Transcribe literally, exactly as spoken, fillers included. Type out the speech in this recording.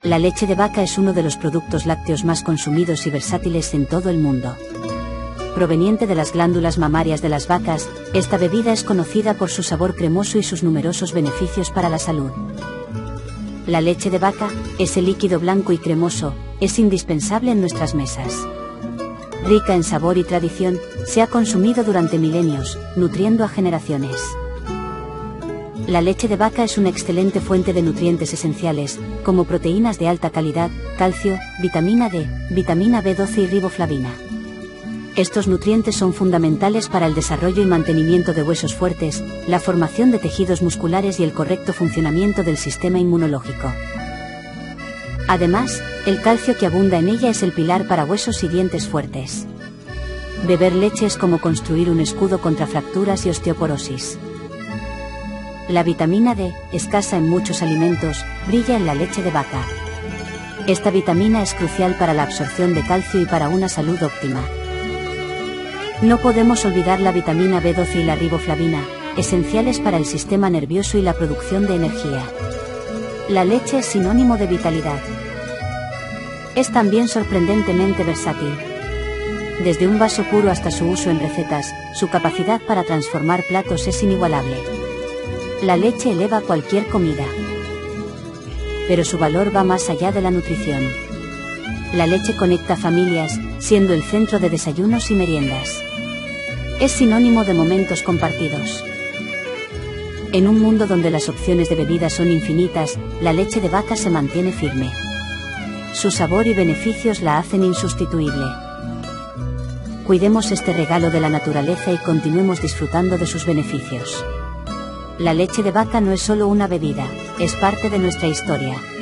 La leche de vaca es uno de los productos lácteos más consumidos y versátiles en todo el mundo. Proveniente de las glándulas mamarias de las vacas, esta bebida es conocida por su sabor cremoso y sus numerosos beneficios para la salud. La leche de vaca, ese líquido blanco y cremoso, es indispensable en nuestras mesas. Rica en sabor y tradición, se ha consumido durante milenios, nutriendo a generaciones. La leche de vaca es una excelente fuente de nutrientes esenciales, como proteínas de alta calidad, calcio, vitamina D, vitamina B doce y riboflavina. Estos nutrientes son fundamentales para el desarrollo y mantenimiento de huesos fuertes, la formación de tejidos musculares y el correcto funcionamiento del sistema inmunológico. Además, el calcio que abunda en ella es el pilar para huesos y dientes fuertes. Beber leche es como construir un escudo contra fracturas y osteoporosis. La vitamina D, escasa en muchos alimentos, brilla en la leche de vaca. Esta vitamina es crucial para la absorción de calcio y para una salud óptima. No podemos olvidar la vitamina B doce y la riboflavina, esenciales para el sistema nervioso y la producción de energía. La leche es sinónimo de vitalidad. Es también sorprendentemente versátil. Desde un vaso puro hasta su uso en recetas, su capacidad para transformar platos es inigualable. La leche eleva cualquier comida. Pero su valor va más allá de la nutrición. La leche conecta familias, siendo el centro de desayunos y meriendas. Es sinónimo de momentos compartidos. En un mundo donde las opciones de bebidas son infinitas, la leche de vaca se mantiene firme. Su sabor y beneficios la hacen insustituible. Cuidemos este regalo de la naturaleza y continuemos disfrutando de sus beneficios. La leche de vaca no es solo una bebida, es parte de nuestra historia.